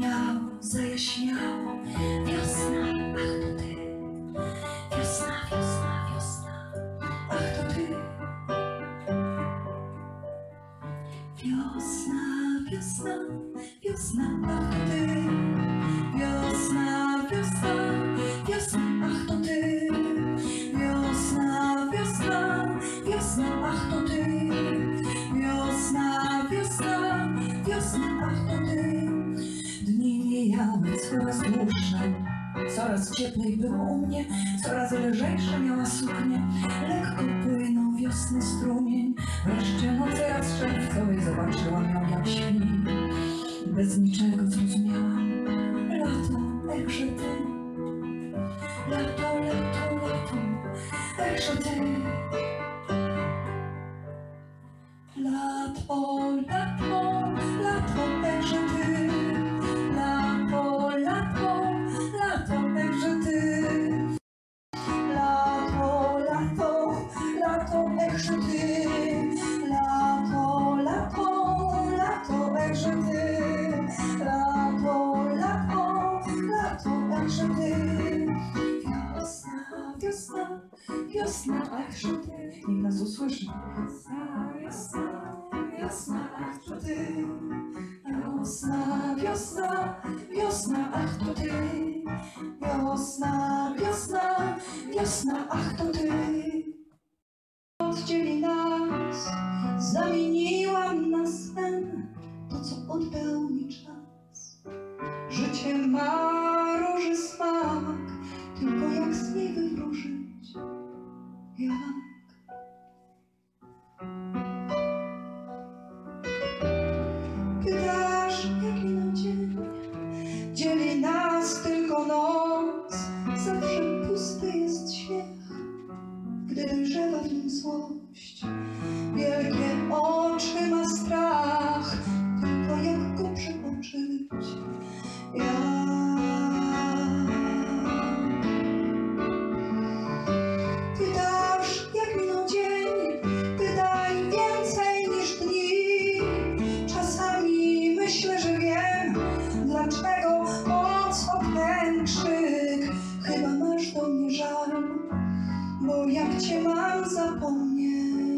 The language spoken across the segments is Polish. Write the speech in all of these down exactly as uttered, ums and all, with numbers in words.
zajaśniało, zajaśniało. Wiosna, ach to ty. Wiosna, wiosna, wiosna, ach to ty. Wiosna, wiosna, wiosna, ach to ty. Wiosna, wiosna, wiosna, ach to ty. Wiosna, wiosna, wiosna, ach to ty. Wiosna, wiosna, wiosna, ach to ty. Dni mijały coraz dłuższe, coraz cieplej było u mnie, coraz lżejsze miała suknię. Lekko płynął wiosny strumień, wreszcie nocy raz czerwcowej zobaczyłam ją jak śpi. Bez niczego zrozumiałam, lato, echże ty. Lato, lato, lato, echże ty. Lato, lato, lato, echże ty. Lato, lato, lato, echże ty. Lato, lato, lato, echże ty. Lato, lato, lato, echże ty. Lato, lato, lato, echże ty. Wiosna, wiosna, wiosna, echże ty. Niech nas usłyszy. Wiosna, wiosna, wiosna, ach to ty. Wiosna, wiosna, wiosna, ach to ty. Wiosna, wiosna, wiosna, ach to ty. Oddzieli nas, zamieniłam na sen, to co oddał mi czas. Życie ma róży smak, tylko jak z niej wywróżyć, jak? Pytasz, jak minął dzień, dzieli nas tylko noc. Zawsze pusty jest śmiech, gdy dojrzewa w nim złość. Wielkie oczy ma strach, tylko jak go przeoczyć, jak? Pytasz, jak minął dzień, pytaj więcej niż dni. Czasami myślę, że wiem, dlaczego, o co ten krzyk. Chyba masz do mnie żal, bo jak cię mam zapomnieć?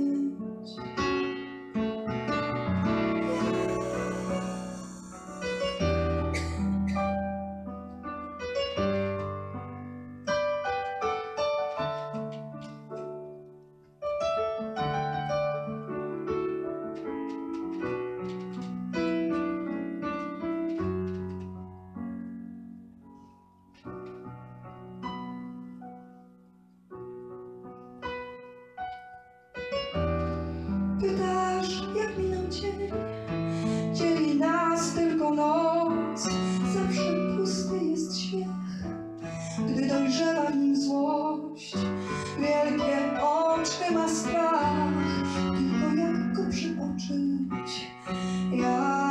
Pytasz, jak minął dzień, dzieli nas tylko noc. Zawsze pusty jest śmiech, gdy dojrzewa w nim złość. Wielkie oczy ma strach, tylko jak go przeoczyć, jak?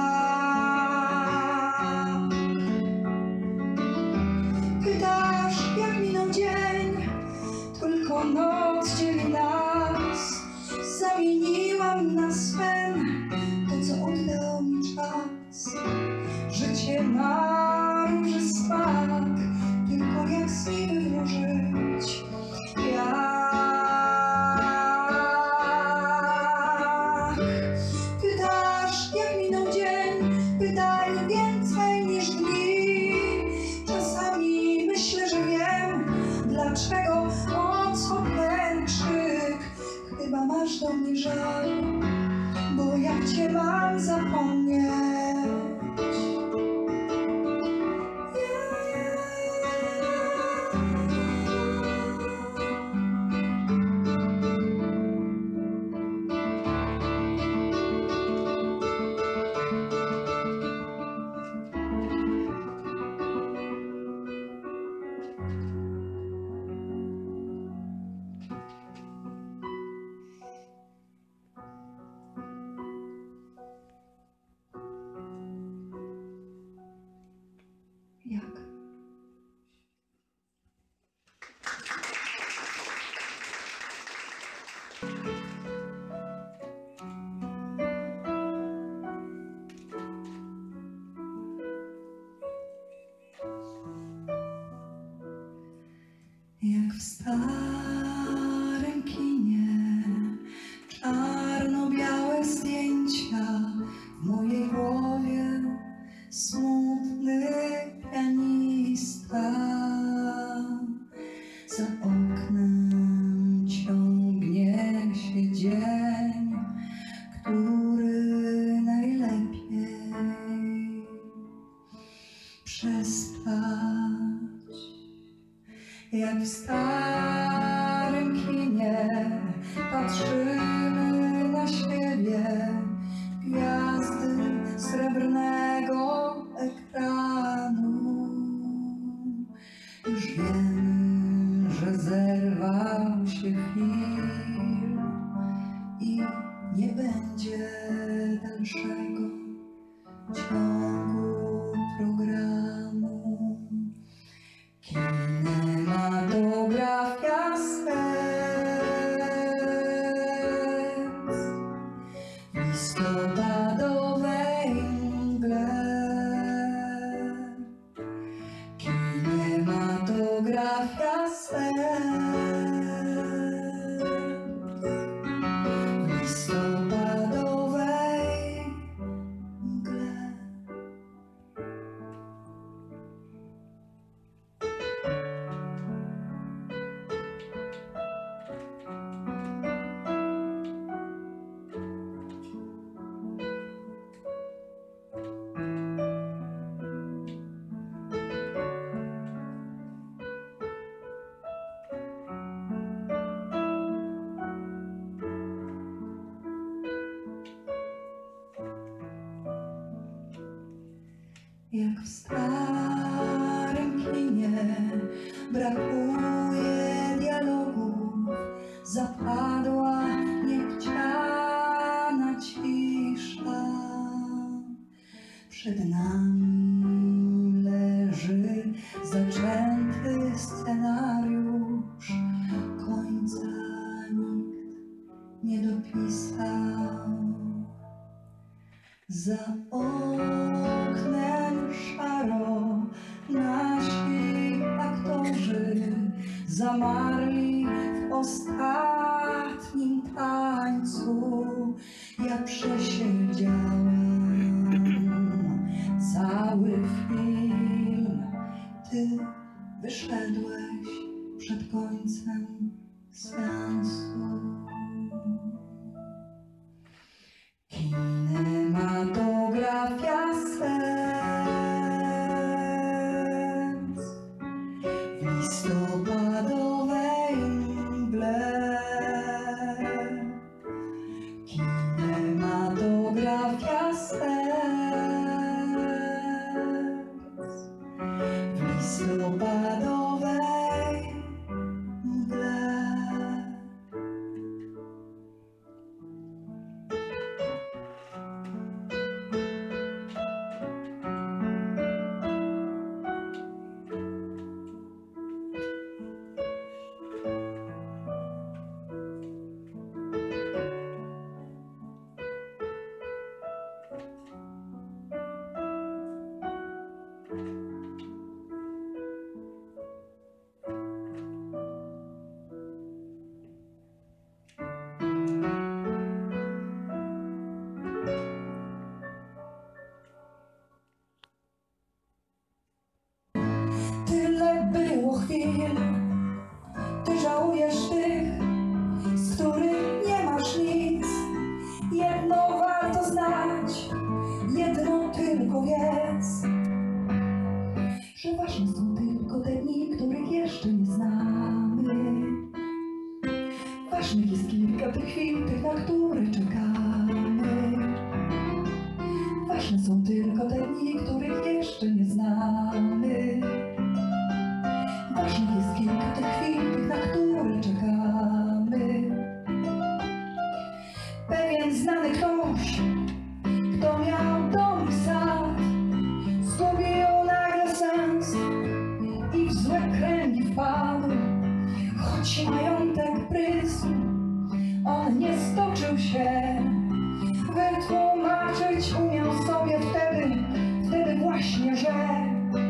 Pytasz, jak minął dzień, tylko noc dzieli nas. Zamieniłam na sen to, co oddał mi czas. Życie ma róży smak, tylko jak z niej wywróżyć, jak? Pytasz, jak minął dzień, pytaj więcej niż dni. Czasami myślę, że wiem, dlaczego, o co ten krzyk. Chyba masz do mnie żal, bo jak cię mam zapomnieć? smutny pianista. Za oknem ciągnie się dzień, który najlepiej przespać. Jak w starym kinie patrzymy na siebie, gwiazdy srebrnego ekranu. Już wiemy, że zerwał się film i nie będzie dalszego ciągu programu. Kinematografia serc w listopadowej mgle. Kinematografia serc w listopadowej mgle. Jak w starym kinie brakuje dialogów, zapadła niechciana cisza. Przed nami leży zaczęty scenariusz, końca nikt nie dopisał. Za oknem szaro, nasi aktorzy zamarli w ostatnim tańcu. Ja przesiedziałam cały film, ty wyszedłeś przed końcem seansu. Kinematografia serc w listopadowej mgle. Kinematografia serc w listopadowej mgle. Tyle było chwil, ty żałujesz tych, z których nie masz nic. Jedno warto znać, jedno tylko wiedz, że ważne są tylko te dni, których jeszcze nie znamy. Ważnych jest kilka tych chwil, tych, na które czekamy. Ważne są tylko te dni, których jeszcze nie znamy. Ważnych jest kilka tych chwil, tych, na które czekamy. Pewien znany ktoś, kto miał dom i sad, zgubił nagle sens i w złe kręgi wpadł. Choć majątek prysł, on nie stoczył się. Wytłumaczyć umiał sobie wtedy, wtedy właśnie, że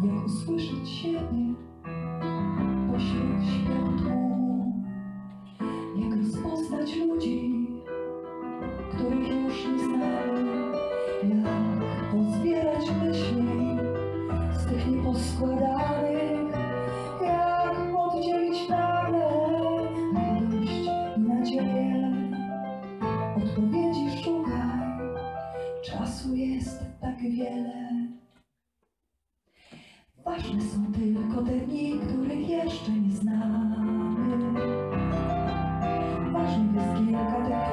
jak usłyszeć siebie pośród śpiewu tłumu, jak rozpoznać ludzi, których już nie znamy, jak pozbierać myśli z tych nieposkładanych, jak oddzielić nagle radość i nadzieję. Odpowiedzi szukaj, czasu jest tak wiele. Ważne są tylko te dni, których jeszcze nie znamy. Ważnych jest kilka tych